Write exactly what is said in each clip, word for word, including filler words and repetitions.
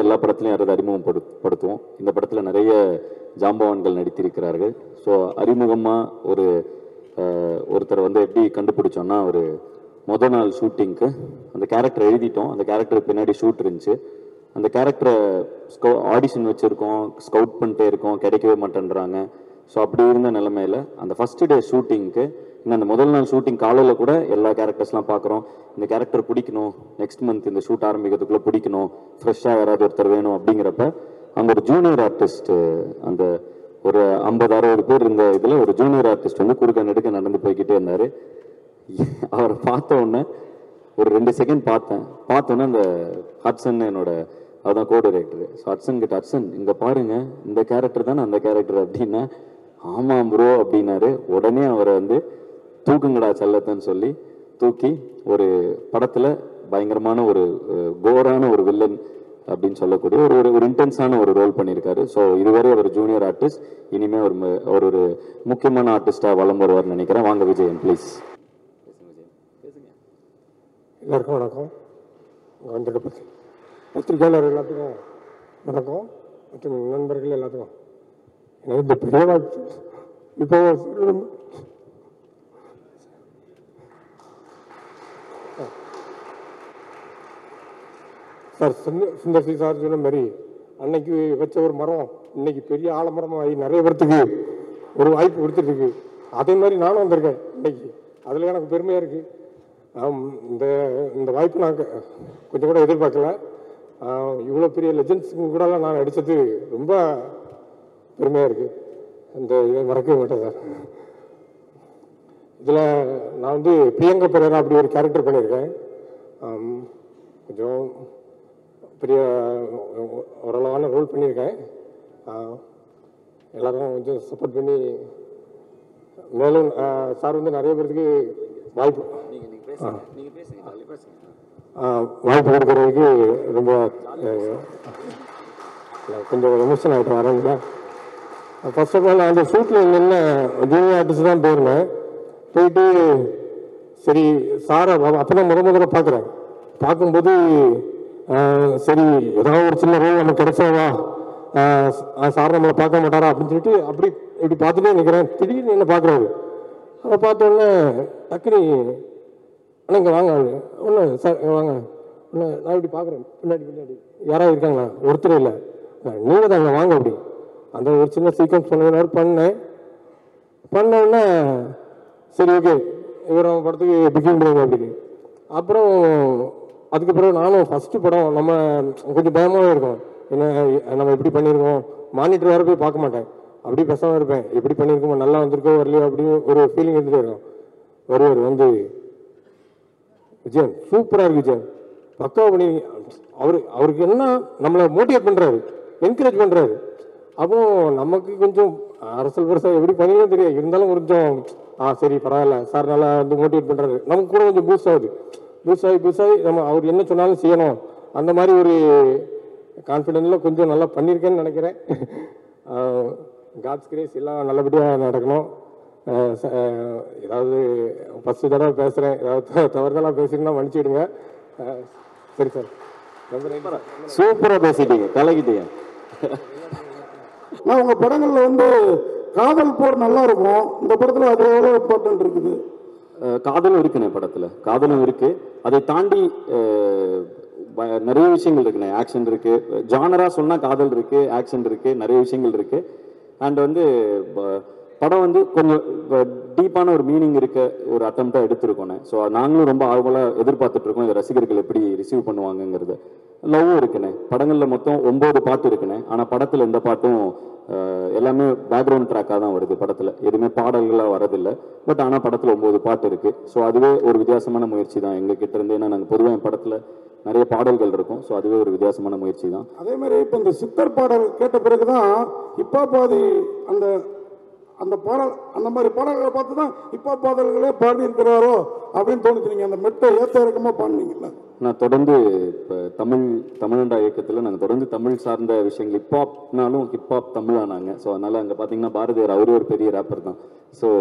எல்லா படத்துலையும் யாராவது அறிமுகப்படு படுத்துவோம் இந்த படத்தில் நிறைய ஜாம்பவான்கள் நடித்திருக்கிறார்கள். ஸோ அறிமுகமாக ஒரு ஒருத்தர் வந்து எப்படி கண்டுபிடிச்சோன்னா, ஒரு மொதல் நாள் ஷூட்டிங்க்கு அந்த கேரக்டர் எழுதிட்டோம். அந்த கேரக்டருக்கு பின்னாடி ஷூட் இருந்துச்சு. அந்த கேரக்டரை ஸ்கவு ஆடிஷன் வச்சுருக்கோம், ஸ்கவுட் பண்ணிட்டே இருக்கோம், கிடைக்கவே மாட்டேன்றாங்க. ஸோ அப்படி இருந்த நிலைமையில் அந்த ஃபஸ்ட்டு டே ஷூட்டிங்க்கு இன்னும் அந்த முதல் நாள் ஷூட்டிங் காலையில் கூட எல்லா கேரக்டர்ஸ்லாம் பார்க்குறோம். இந்த கேரக்டர் பிடிக்கணும், நெக்ஸ்ட் மந்த் இந்த ஷூட் ஆரம்பிக்கிறதுக்குள்ளே பிடிக்கணும், ஃப்ரெஷ்ஷாக யாராவது ஒருத்தர் வேணும் அப்படிங்கிறப்ப அங்கே ஒரு ஜூனியர் ஆர்டிஸ்ட், அந்த ஒரு ஐம்பது அறுபது பேர் இருந்த இதில் ஒரு ஜூனியர் ஆர்டிஸ்ட் வந்து குறுக்க நெடுக்க நடந்து போய்கிட்டே இருந்தார். அவரை பார்த்த உடனே ஒரு ரெண்டு செகண்ட் பார்த்தேன். பார்த்தோன்னே அந்த ஹட்சன் என்னோட அதுதான் கோ டைரக்டர். ஸோ ஹட்சன் கிட்ட, ஹட்சன் இங்கே பாருங்க, இந்த கேரக்டர் தானே அந்த கேரக்டர் அப்படின்னா, ஆமாம் ப்ரோ அப்படின்னாரு. உடனே அவரை வந்து தூக்குங்கடா செல்லத்தன்னு சொல்லி தூக்கி ஒரு படத்தில் பயங்கரமான ஒரு கோரான ஒரு வில்லன் அப்படின்னு சொல்லக்கூடிய ஒரு ஒரு இன்டென்ஸான ஒரு ரோல் பண்ணியிருக்காரு. ஸோ இதுவரை அவர் ஜூனியர் ஆர்டிஸ்ட், இனிமேல் ஒரு ஒரு ஒரு முக்கியமான ஆர்டிஸ்டாக வளம் வருவார்னு நினைக்கிறேன். வாங்க விஜயன் ப்ளீஸ். எல்லாருக்கும் வணக்கம். வந்துட்டு பற்றி பத்திரிகையாளர் எல்லாத்துக்கும் வணக்கம், மற்றும் நண்பர்கள் எல்லாத்துக்கும் எனக்கு இந்த பெரிய வாய்ப்பு. இப்போ sir Sundar Sundar C sir சொன்ன மாதிரி அன்னைக்கு வச்ச ஒரு மரம் இன்னைக்கு பெரிய ஆலமரமாக ஆகி நிறைய பேர்த்துக்கு ஒரு வாய்ப்பு கொடுத்துட்டு இருக்கு. அதே மாதிரி நானும் வந்திருக்கேன் இன்னைக்கு, அதில் எனக்கு பெருமையாக இருக்குது. இந்த இந்த வாய்ப்பு நான் கொஞ்சம் கூட எதிர்பார்க்கல. இவ்வளோ பெரிய லெஜண்ட்ஸுக்கு கூடலாம் நான் நடித்தது ரொம்ப பெருமையாக இருக்குது. இந்த இதை மறக்கவே மாட்டேன் சார். இதில் நான் வந்து பிரியங்கா பெரேரா அப்படி ஒரு கேரக்டர் பண்ணியிருக்கேன். கொஞ்சம் பெரிய ஓரளவான ரோல் பண்ணியிருக்கேன். எல்லோரும் கொஞ்சம் சப்போர்ட் பண்ணி மேலும் சார் வந்து நிறைய பேருக்கு வாய்ப்பு வாய்ப்பு கொடுக்கறதுக்கு ரொம்ப கொஞ்சம் எமோஷன் ஆகிட்டு வரேங்க. ஃபர்ஸ்ட் ஆஃப் ஆல் அந்த ஷூட்டில் நின்ன ஜூனியர் ஆர்டிஸ்ட் தான் போயிருந்தேன். போயிட்டு சரி சாரை அப்போ தான் முத முதல்ல பார்க்குறேன். பார்க்கும்போது சரி ஏதாவது ஒரு சின்ன ரோல் நமக்கு கிடைச்சாவா, சார் நம்மளை பார்க்க மாட்டாரா அப்படின்னு சொல்லிட்டு அப்படி இப்படி பார்த்துட்டே நிற்கிறேன். திடீர்னு என்ன பார்க்குறாரு. அதை பார்த்தோன்னே டக்குனு ஆனால் இங்கே வாங்க ஒன்று சார் வாங்க ஒன்று நான் இப்படி பார்க்குறேன். பின்னாடி பின்னாடி யாராவது இருக்காங்களா? ஒருத்தர் இல்லை, நீங்கள் தாங்க வாங்க அப்படி. அந்த ஒரு சின்ன சீக்வன்ஸ் பண்ண பண்ணேன். பண்ணோடனே சரி ஓகே இவர் நம்ம படத்துக்கு புக்கிங் பண்ணுங்க அப்படின்னு. அப்புறம் அதுக்கு பிறகு நானும் ஃபஸ்ட்டு படம் நம்ம கொஞ்சம் பயமாகவே இருக்கும். என்ன நம்ம எப்படி பண்ணியிருக்கோம், மானிட்டர் வேறு போய் பார்க்க மாட்டேன், அப்படி பேசாமல் இருப்பேன். எப்படி பண்ணியிருக்கோம், நல்லா வந்திருக்கோ வரலையோ அப்படின்னு ஒரு ஃபீலிங் இருந்துகிட்டே இருக்கும். ஒருவர் வந்து விஜயன் சூப்பராக இருக்கு விஜயன் பக்காவாக பண்ணி, அவரு அவருக்கு என்ன நம்மளை மோட்டிவேட் பண்ணுறாரு, என்கரேஜ் பண்ணுறாரு. அப்போ நமக்கு கொஞ்சம் அரசல் பெருசாக எப்படி பண்ணியும் தெரியாது, இருந்தாலும் கொஞ்சம் ஆ சரி பரவாயில்ல சார் நல்லா வந்து மோட்டிவேட் பண்ணுறாரு. நமக்கு கூட கொஞ்சம் பூஸ்ட் ஆகுது. பூஸ்ட் ஆகி பூஸ்ட் ஆகி நம்ம அவர் என்ன சொன்னாலும் செய்யணும், அந்த மாதிரி ஒரு கான்ஃபிடென்ட்டில் கொஞ்சம் நல்லா பண்ணியிருக்கேன்னு நினைக்கிறேன். காட்ஸ் கிரேஸ் எல்லாம் நல்லபடியாக நடக்கணும். ஏதாவது ஃபஸ்ட்டு தடவை பேசுகிறேன், ஏதாவது தவறுதலாக பேசிங்கன்னா மன்னிச்சுடுங்க. சரி சார், சூப்பராக பேசிட்டீங்க, கலக்கிட்டீங்க. நான் உங்கள் படங்களில் வந்து காதல் போர் நல்லா இருக்கும், இந்த படத்தில் அது எவ்வளோ இம்பார்ட்டன்ட் இருக்குது? காதலும் இருக்குண்ணே படத்தில், காதலும் இருக்குது. அதை தாண்டி நிறைய விஷயங்கள் இருக்குண்ணே. ஆக்ஷன் இருக்குது, ஜானராக சொன்னால் காதல் இருக்குது, ஆக்ஷன் இருக்குது, நிறைய விஷயங்கள் இருக்குது. அண்ட் வந்து படம் வந்து கொஞ்சம் டீப்பான ஒரு மீனிங் இருக்க ஒரு அட்டம்ப்டாக எடுத்திருக்கோண்ணே. ஸோ நாங்களும் ரொம்ப ஆர்வலாக எதிர்பார்த்துட்ருக்கோம் இதை ரசிகர்கள் எப்படி ரிசீவ் பண்ணுவாங்கங்கிறது. லவ்வும் இருக்குண்ணே. படங்களில் மொத்தம் ஒம்பது பாட்டு இருக்குண்ணே. ஆனால் படத்தில் எந்த பாட்டும் எல்லாமே பேக்ரவுண்ட் ட்ராக்காக தான் வருது. படத்தில் எதுவுமே பாடல்களாக வரதில்லை. பட் ஆனால் படத்தில் ஒம்பது பாட்டு இருக்குது. ஸோ அதுவே ஒரு வித்தியாசமான முயற்சி தான் எங்கள் கிட்ட இருந்து. ஏன்னா நாங்கள் பொதுவாக என் படத்தில் நிறைய பாடல்கள் இருக்கும். ஸோ அதுவே ஒரு வித்தியாசமான முயற்சி தான். அதே மாதிரி இப்போ இந்த சித்தர் பாடல் கேட்ட பிறகு தான் இப்போ பாதி அந்த அந்த பாடல் அந்த மாதிரி பாடல்களை பார்த்து தான் இப்போ பாடல்களே பாடி இருக்கிறாரோ அப்படின்னு தோணுச்சு. நீங்கள் அந்த மெட்டை ஏற்ற இறக்கமாக பாடினீங்களா? நான் தொடர்ந்து இப்போ தமிழ் தமிழண்டா இயக்கத்தில் நாங்கள் தொடர்ந்து தமிழ் சார்ந்த விஷயங்கள் ஹிப்ஹாப்னாலும் ஹிப்ஹாப் தமிழானாங்க. ஸோ அதனால் அங்கே பார்த்தீங்கன்னா பாரதியார் அவரே ஒரு பெரிய ரேப்பர் தான். ஸோ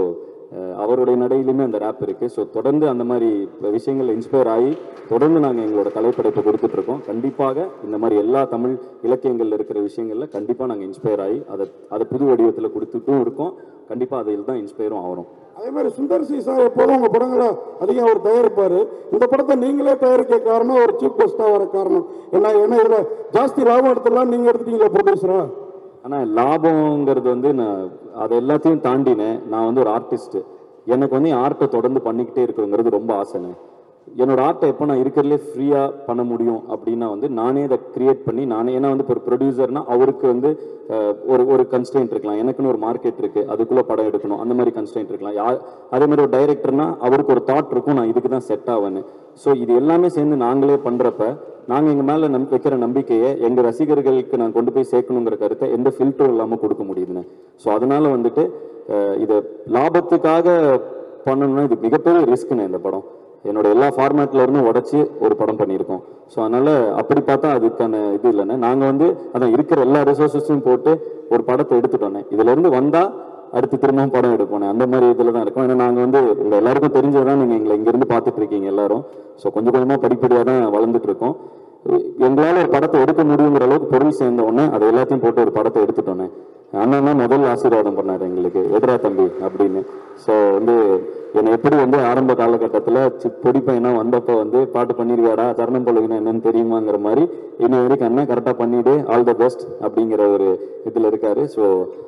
அவருடைய நடையிலுமே அந்த ரேப் இருக்குது. ஸோ தொடர்ந்து அந்த மாதிரி விஷயங்கள் இன்ஸ்பயர் ஆகி தொடர்ந்து நாங்கள் எங்களோட கலைப்படைப்பை கொடுத்துட்ருக்கோம். கண்டிப்பாக இந்த மாதிரி எல்லா தமிழ் இலக்கியங்களில் இருக்கிற விஷயங்களில் கண்டிப்பாக நாங்கள் இன்ஸ்பயர் ஆகி அதை அதை புது வடிவத்தில் கொடுத்துட்டும் இருக்கோம். கண்டிப்பாக அதில் தான் இன்ஸ்பயரும் ஆகிறோம். அதே மாதிரி சுந்தர் சி சார் எப்போதும் உங்கள் படங்களை அதிகம் அவர் தயாரிப்பார். இந்த படத்தை நீங்களே தயாரிக்க காரணம் ஒரு சீஃப் கெஸ்ட்டாக வர காரணம் என்ன? ஏன்னா இதில் ஜாஸ்தி லாபம் எடுத்துடலாம், நீங்கள் எடுத்துட்டீங்களா ப்ரொடியூசரா? ஆனால் லாபங்கிறது வந்து நான் அதை எல்லாத்தையும் தாண்டினேன். நான் வந்து ஒரு ஆர்டிஸ்ட்டு. எனக்கு வந்து என் ஆர்ட்டை தொடர்ந்து பண்ணிக்கிட்டே இருக்கிறோங்கிறது ரொம்ப ஆசைனே. என்னோட ஆர்ட்டை எப்போ நான் இருக்கிறதுலே ஃப்ரீயாக பண்ண முடியும் அப்படின்னா வந்து நானே அதை கிரியேட் பண்ணி நானே, ஏன்னா வந்து இப்போ ஒரு ப்ரொடியூசர்னா அவருக்கு வந்து ஒரு ஒரு கன்ஸ்டன்ட் இருக்கலாம், எனக்குன்னு ஒரு மார்க்கெட் இருக்குது, அதுக்குள்ளே படம் எடுக்கணும், அந்த மாதிரி கன்ஸ்டன்ட் இருக்கலாம். யார் அதே மாதிரி ஒரு டைரக்டர்னா அவருக்கு ஒரு தாட் இருக்கும், நான் இதுக்கு தான் செட் ஆவேன்னு. ஸோ இது எல்லாமே சேர்ந்து நாங்களே பண்ணுறப்ப நாங்கள் எங்கள் மேலே நம் வைக்கிற நம்பிக்கையை எங்கள் ரசிகர்களுக்கு நான் கொண்டு போய் சேர்க்கணுங்கிற கருத்தை எந்த ஃபில்டரும் இல்லாமல் கொடுக்க முடியுதுன்னு. ஸோ அதனால் வந்துட்டு இதை லாபத்துக்காக பண்ணணும்னா இது மிகப்பெரிய ரிஸ்க்குன்னு. இந்த படம் என்னோட எல்லா ஃபார்மேட்ல இருந்தும் உடச்சி ஒரு படம் பண்ணியிருக்கோம். ஸோ அதனால அப்படி பார்த்தா அதுக்கான இது இல்லைன்னு நாங்கள் வந்து அதான் இருக்கிற எல்லா ரிசோர்ஸஸையும் போட்டு ஒரு படத்தை எடுத்துட்டோன்னே. இதுல இருந்து வந்தா அடுத்து திரும்பவும் படம் எடுப்போம். அந்த மாதிரி இதில் தான் இருக்கும். ஏன்னா நாங்கள் வந்து உங்க எல்லாருக்கும் தெரிஞ்சதான் நீங்கள் எங்களை இங்கேருந்து பார்த்துட்டு இருக்கீங்க எல்லாரும். ஸோ கொஞ்சம் கொஞ்சமாக படிப்படியாக தான் வளர்ந்துட்டு இருக்கோம். எங்களால் ஒரு படத்தை எடுக்க முடியுங்கிற அளவுக்கு பொருள் சேர்ந்த உடனே அதை எல்லாத்தையும் போட்டு ஒரு படத்தை எடுத்துட்டோன்னே. அண்ணன் தான் முதல் ஆசீர்வாதம் பண்ணார் எங்களுக்கு, எதிரா தம்பி அப்படின்னு. ஸோ வந்து என்னை எப்படி வந்து ஆரம்ப காலகட்டத்தில் சி பொடி பையனா வந்தப்போ வந்து பாட்டு பண்ணிருக்காடா தருணம் பழகினா என்னன்னு தெரியுமாங்கிற மாதிரி இன்னும் வரைக்கும் அண்ணன் கரெக்டாக பண்ணிவிடு ஆல் த பெஸ்ட் அப்படிங்கிற ஒரு இதில் இருக்காரு. ஸோ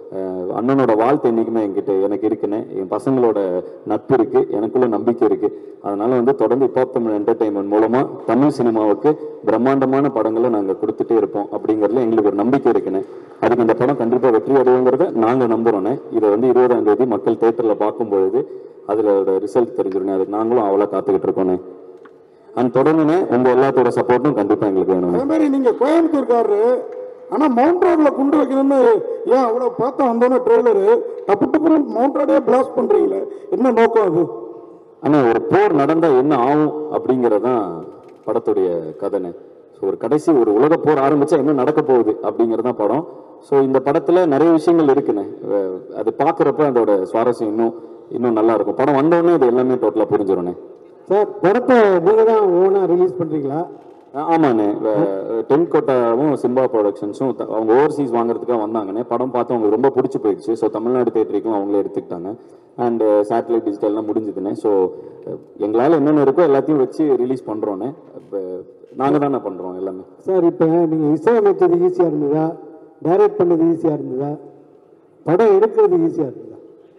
அண்ணனோட வாழ்த்து என்றைக்குமே என்கிட்ட எனக்கு இருக்குன்னு, என் பசங்களோட நட்பு இருக்குது, எனக்குள்ள நம்பிக்கை இருக்குது. அதனால வந்து தொடர்ந்து ஹிப்ஹாப் தமிழ் என்டர்டைன்மெண்ட் மூலமாக தமிழ் சினிமாவுக்கு பிரம்மாண்டமான படங்களை நாங்கள் கொடுத்துட்டே இருப்போம் அப்படிங்கிறதுல எங்களுக்கு ஒரு நம்பிக்கை இருக்குன்னு. அதுக்கு இந்த படம் கண்டிப்பாக வெற்றி அடையுங்கிறத நாங்கள் நம்புகிறோன்னே. இதை வந்து இருபதாம் தேதி மக்கள் தேட்டரில் பார்க்கும்பொழுது அதில் ரிசல்ட் தெரிஞ்சிருந்தேன். அதுக்கு நாங்களும் அவ்வளோ காத்துக்கிட்டு இருக்கோண்ணே. அண்ட் தொடர்ந்துனே உங்கள் எல்லாத்தோட சப்போர்ட்டும் கண்டிப்பாக எங்களுக்கு வேணும். அதே மாதிரி நீங்கள் கோயம்புத்தூர்காரரு, ஆனால் மவுண்ட் ரோடில் குண்டு வைக்கணும்னு ஏன் அவ்வளோ பார்த்தா வந்தோன்னே ட்ரெய்லரு டப்பு டப்புன்னு மவுண்ட் ரோடே பிளாஸ்ட் பண்ணுறீங்களே, என்ன நோக்கம் அது? ஆனால் ஒரு போர் நடந்தால் என்ன ஆகும் அப்படிங்கிறதான் படத்துடைய கதைனே. ஸோ ஒரு கடைசி ஒரு உலக போர் ஆரம்பித்தா என்ன நடக்க போகுது அப்படிங்கிறதான் படம். ஸோ இந்த படத்தில் நிறைய விஷயங்கள் இருக்குண்ணே. அது பார்க்குறப்ப அதோட சுவாரஸ்யம் இன்னும் இன்னும் நல்லா இருக்கும். படம் வந்தோடனே இது எல்லாமே டோட்டலாக புரிஞ்சிடும்ண்ணே. சார் படத்தை நீங்கள் தான் ஓனாக ரிலீஸ் பண்ணுறீங்களா? ஆமாண்ணே. டென் கோட்டாவும் சிம்பா ப்ரொடக்ஷன்ஸும் அவங்க ஓவர்சீஸ் வாங்குறதுக்காக வந்தாங்கண்ணே. படம் பார்த்து அவங்களுக்கு ரொம்ப பிடிச்சி போயிடுச்சு. ஸோ தமிழ்நாடு தேட்டருக்கும் அவங்களே எடுத்துக்கிட்டாங்க. அண்ட் சேட்டலைட் டிஜிட்டல்லாம் முடிஞ்சுதுண்ணே. ஸோ எங்களால் என்னென்ன இருக்கோ எல்லாத்தையும் வச்சு ரிலீஸ் பண்ணுறோன்னே. இப்போ நாங்கள் தானே பண்ணுறோம் எல்லாமே. சார் இப்போ நீங்கள் இசையமைச்சது ஈஸியாக இருந்ததா, டைரக்ட் பண்ணது ஈஸியாக இருந்ததா, படம் எடுக்கிறது ஈஸியாக இருந்ததா?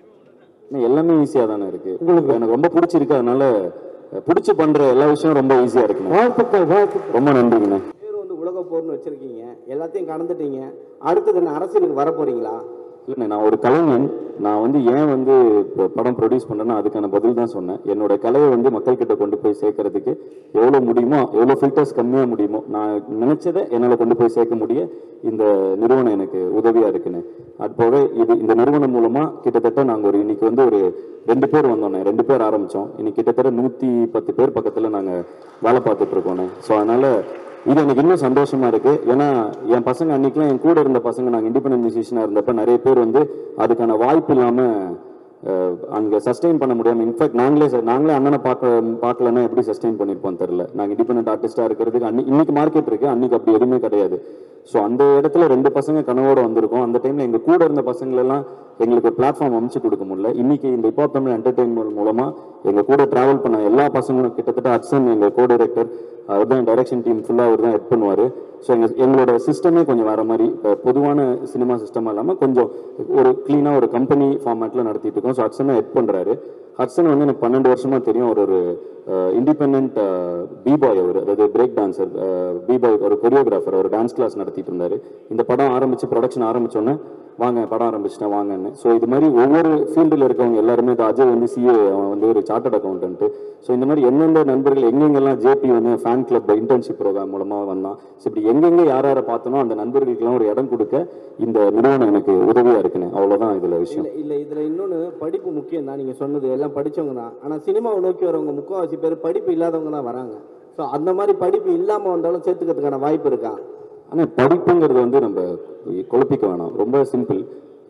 எல்லாமே ஈஸியாக தானே இருக்குது. உங்களுக்கு எனக்கு ரொம்ப பிடிச்சிருக்கு. அதனால பிடிச்சி பண்ணுற எல்லா விஷயம் ரொம்ப ஈஸியாக இருக்குண்ணே. வாழ்த்துக்கள் வாழ்த்துக்கள். ரொம்ப நன்றிங்கண்ணே. பேர் வந்து உலக போர்னு வச்சுருக்கீங்க, எல்லாத்தையும் கடந்துட்டீங்க. அடுத்தது என்ன அரசியலுக்கு வர போகிறீங்களா? இல்லைண்ணே, நான் ஒரு கலைஞன். நான் வந்து ஏன் வந்து இப்போ படம் ப்ரொடியூஸ் பண்ணுறேன்னா அதுக்கான பதில் தான் சொன்னேன். என்னோட கலையை வந்து மக்கள்கிட்ட கொண்டு போய் சேர்க்கறதுக்கு எவ்வளோ முடியுமோ, எவ்வளோ ஃபில்டர்ஸ் கம்மியாக முடியுமோ, நான் நினச்சதை என்னால் கொண்டு போய் சேர்க்க முடிய இந்த நிறுவனம் எனக்கு உதவியாக இருக்குண்ணே. அது போக இது இந்த நிறுவனம் மூலமாக கிட்டத்தட்ட நாங்கள் ஒரு இன்னைக்கு வந்து ஒரு ரெண்டு பேர் வந்தோண்ணே. ரெண்டு பேர் ஆரம்பித்தோம். இன்னைக்கு கிட்டத்தட்ட நூற்றி பத்து பேர் பக்கத்தில் நாங்கள் வேலை பார்த்துட்டு இருக்கோண்ணே. ஸோ அதனால் இது எனக்கு இன்னும் சந்தோஷமா இருக்கு. ஏன்னா என் பசங்க அன்னைக்கெல்லாம் என் கூட இருந்த பசங்க, நாங்கள் இண்டிபெண்டன்ட் மியூசிஷியனாக இருந்தப்ப நிறைய பேர் வந்து அதுக்கான வாய்ப்பு இல்லாமல் அங்கே சஸ்டெயின் பண்ண முடியாமல், இன்ஃபேக்ட் நாங்களே நாங்களே அண்ணனை பார்க்க பார்க்கலன்னா எப்படி சஸ்டெயின் பண்ணியிருப்போம் தெரில. நாங்கள் இண்டிபெண்டன்ட் ஆர்டிஸ்டாக இருக்கிறதுக்கு அன்னி இன்னைக்கு மார்க்கெட் இருக்கு, அன்னைக்கு அப்படி எதுவுமே கிடையாது. ஸோ அந்த இடத்துல ரெண்டு பசங்க கனவோட வந்திருக்கோம். அந்த டைமில் எங்கள் கூட இருந்த பசங்களெல்லாம் எங்களுக்கு ஒரு பிளாட்ஃபார்ம் அமைச்சு கொடுக்க முடியல. இன்னைக்கு இந்த ஹிப்ஹாப் தமிழ் என்டர்டெயின்மெண்ட் மூலமாக எங்கள் கூட ட்ராவல் பண்ண எல்லா பசங்களும், கிட்டத்தட்ட அட்சன் எங்கள் கோ டைரக்டர், அவர் தான் டைரக்ஷன் டீம் ஃபுல்லாக அவர் தான் ஹெட் பண்ணுவார். ஸோ எங்கள் எங்களோட சிஸ்டமே கொஞ்சம் வேறு மாதிரி, இப்போ பொதுவான சினிமா சிஸ்டமாக இல்லாமல் கொஞ்சம் ஒரு க்ளீனாக ஒரு கம்பெனி ஃபார்மேட்டில் நடத்திட்டு இருக்கோம். ஸோ ஹட்சனை ஹெட் பண்ணுறாரு. ஹட்சன் வந்து எனக்கு பன்னெண்டு வருஷமாக தெரியும். அவர் ஒரு இண்டிபெண்ட் பிபாய், அவர் அதாவது பிரேக் டான்சர், பிபாய், ஒரு கொரியோகிராஃபர், ஒரு டான்ஸ் கிளாஸ் நடத்திட்டு இருந்தார். இந்த படம் ஆரம்பித்து ப்ரொடக்ஷன் ஆரம்பித்தோன்னே வாங்க படம் ஆரம்பிச்சிட்டேன் வாங்கன்னு. ஸோ இது மாதிரி ஒவ்வொரு ஃபீல்டில் இருக்கவங்க எல்லாருமே, இது அஜய் வந்து சிஏ, அவன் வந்து ஒரு சார்ட்டர்ட் அக்கௌண்டன்ட்டு. ஸோ இந்த மாதிரி எந்தெந்த நண்பர்கள் எங்கெங்கெல்லாம் ஜேபி வந்து ஃபேன் கிளப் இன்டர்ன்ஷிப் ப்ரோக்ராம் மூலமாக வந்தான். ஸோ இப்படி எங்கெங்கே யார் யாரை பார்த்தனோ அந்த நண்பர்களுக்கெல்லாம் ஒரு இடம் கொடுக்க இந்த நிறுவனம் எனக்கு உதவியாக இருக்குன்னு. அவ்வளோதான் இதில் விஷயம். இல்லை இதில் இன்னொன்று படிப்பு முக்கியம் தான். நீங்கள் சொன்னது எல்லாம் படித்தவங்க தான். ஆனால் சினிமாவை நோக்கி வரவங்க முக்கால்வாசி பேர் படிப்பு இல்லாதவங்க தான் வராங்க. ஸோ அந்த மாதிரி படிப்பு இல்லாமல் வந்தாலும் சேர்த்துக்கிறதுக்கான வாய்ப்பு இருக்கா? ஆனால் படிப்புங்கிறது வந்து நம்ம குழப்பிக்க வேணாம். ரொம்ப சிம்பிள்.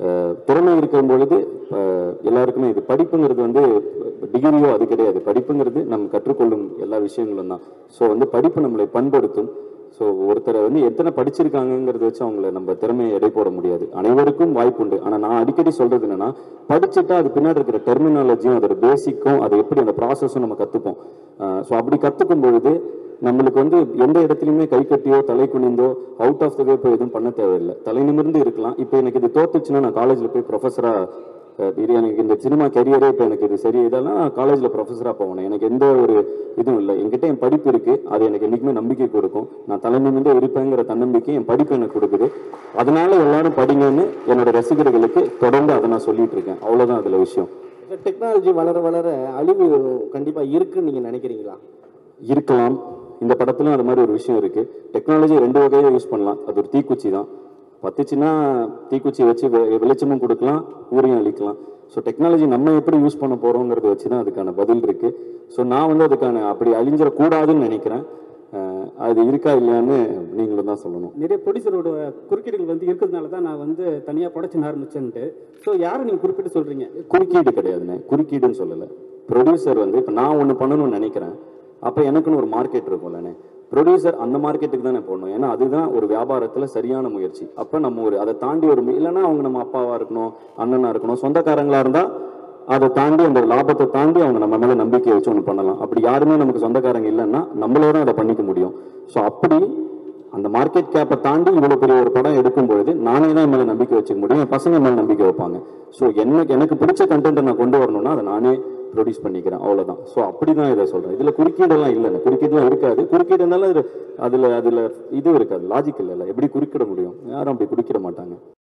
அஹ், திறமை இருக்கும் பொழுது அஹ், எல்லாருக்குமே இது படிப்புங்கிறது வந்து டிகிரியோ அது கிடையாது. படிப்புங்கிறது நம்ம கற்றுக்கொள்ளும் எல்லா விஷயங்களும் தான். ஸோ வந்து படிப்பு நம்மளை பண்படுத்தும். ஸோ ஒருத்தரை வந்து எத்தனை படிச்சிருக்காங்கங்கிறத வச்சு அவங்கள நம்ம திறமையை எடை போட முடியாது. அனைவருக்கும் வாய்ப்பு உண்டு. ஆனால் நான் அடிக்கடி சொல்றது என்னன்னா, படிச்சுட்டா அது பின்னாடி இருக்கிற டெர்மினாலஜியும் அதோட பேசிக்கும் அதை எப்படி அந்த ப்ராசஸும் நம்ம கற்றுப்போம். ஸோ அப்படி கற்றுக்கும் பொழுது நம்மளுக்கு வந்து எந்த இடத்துலையுமே கை கட்டியோ தலை குனிந்தோ அவுட் ஆஃப் த வே போய் எதுவும் பண்ண தேவையில்லை. தலை நிமிர்ந்து இருக்கலாம். இப்போ எனக்கு இது தோத்துச்சுன்னா நான் காலேஜில் போய் ப்ரொஃபஸராக இது எனக்கு இந்த சினிமா கெரியரே இப்போ எனக்கு இது சரி இதெல்லாம் நான் காலேஜில் ப்ரொஃபஸராக போகணும். எனக்கு எந்த ஒரு இதுவும் இல்லை. என்கிட்ட என் படிப்பு இருக்குது. அது எனக்கு என்றைக்குமே நம்பிக்கை கொடுக்கும். நான் தலை நிமிர்ந்து இருப்பேங்கிற தன்னம்பிக்கை என் படிப்பு எனக்கு கொடுக்குது. அதனால எல்லாரும் படிங்கன்னு என்னோட ரசிகர்களுக்கு தொடர்ந்து அதை நான் சொல்லிட்டு இருக்கேன். அவ்வளோதான் அதில் விஷயம். டெக்னாலஜி வளர வளர அழிவு கண்டிப்பா இருக்குன்னு நீங்க நினைக்கிறீங்களா? இருக்கலாம். இந்த படத்துலையும் அது மாதிரி ஒரு விஷயம் இருக்குது. டெக்னாலஜி ரெண்டு வகையாக யூஸ் பண்ணலாம். அது ஒரு தீக்குச்சி தான். பத்துச்சுன்னா தீக்குச்சி வச்சு வெ- வெளிச்சமும் கொடுக்கலாம், ஊரையும் அழிக்கலாம். ஸோ டெக்னாலஜி நம்ம எப்படி யூஸ் பண்ண போகிறோங்கிறத வச்சு தான் அதுக்கான பதில் இருக்குது. ஸோ நான் வந்து அதுக்கான அப்படி அழிஞ்சிடக்கூடாதுன்னு நினைக்கிறேன். அஹ் அது இருக்கா இல்லையான்னு நீங்களும் தான் சொல்லணும். நிறைய ப்ரொடியூசரோட குறுக்கீடுகள் வந்து இருக்கிறதுனால தான் நான் வந்து தனியாக ப்ரொடக்ஷன் ஆரம்பிச்சேன்ட்டு. ஸோ யாரை நீங்கள் குறிப்பிட்டு சொல்கிறீங்க? குறுக்கீடு கிடையாதுண்ணே. குறுக்கீடுன்னு சொல்லலை. ப்ரொடியூசர் வந்து இப்போ நான் ஒன்று பண்ணணும்னு நினைக்கிறேன். அப்போ எனக்குன்னு ஒரு மார்க்கெட் இருக்கும்லண்ணே. ப்ரொடியூசர் அந்த மார்க்கெட்டுக்கு தானே போடணும். ஏன்னா அதுதான் ஒரு வியாபாரத்தில் சரியான முயற்சி. அப்போ நம்ம ஒரு அதை தாண்டி ஒரு மு- இல்லைன்னா அவங்க நம்ம அப்பாவாக இருக்கணும், அண்ணனாக இருக்கணும், சொந்தக்காரங்களாக இருந்தால் அதை தாண்டி அந்த லாபத்தை தாண்டி அவங்க நம்ம மேலே நம்பிக்கை வச்சு ஒன்று பண்ணலாம். அப்படி யாருமே நமக்கு சொந்தக்காரங்க இல்லைன்னா நம்மளே தான் அதை பண்ணிக்க முடியும். ஸோ அப்படி அந்த மார்க்கெட் கேப்பை தாண்டி இவ்வளோ பெரிய ஒரு படம் எடுக்கும் பொழுது நானே தான் என் மேலே நம்பிக்கை வச்சுக்க முடியும். என் பசங்க மேலே நம்பிக்கை வைப்பாங்க. ஸோ எனக்கு எனக்கு பிடிச்ச கண்டென்ட்டை நான் கொண்டு வரணும்னா அதை நானே ப்ரொடியூஸ் பண்ணிக்கிறேன். அவ்வளோதான். ஸோ அப்படி தான் இதை சொல்கிறேன். இதில் குறுக்கீடெல்லாம் இல்லைண்ணே. குறுக்கீடெல்லாம் இருக்காது. குறுக்கீடுனால அதில் அதில் இது இருக்காது. லாஜிக் இல்லைல்ல. எப்படி குறுக்கிட முடியும்? யாரும் அப்படி குறுக்கிட மாட்டாங்க.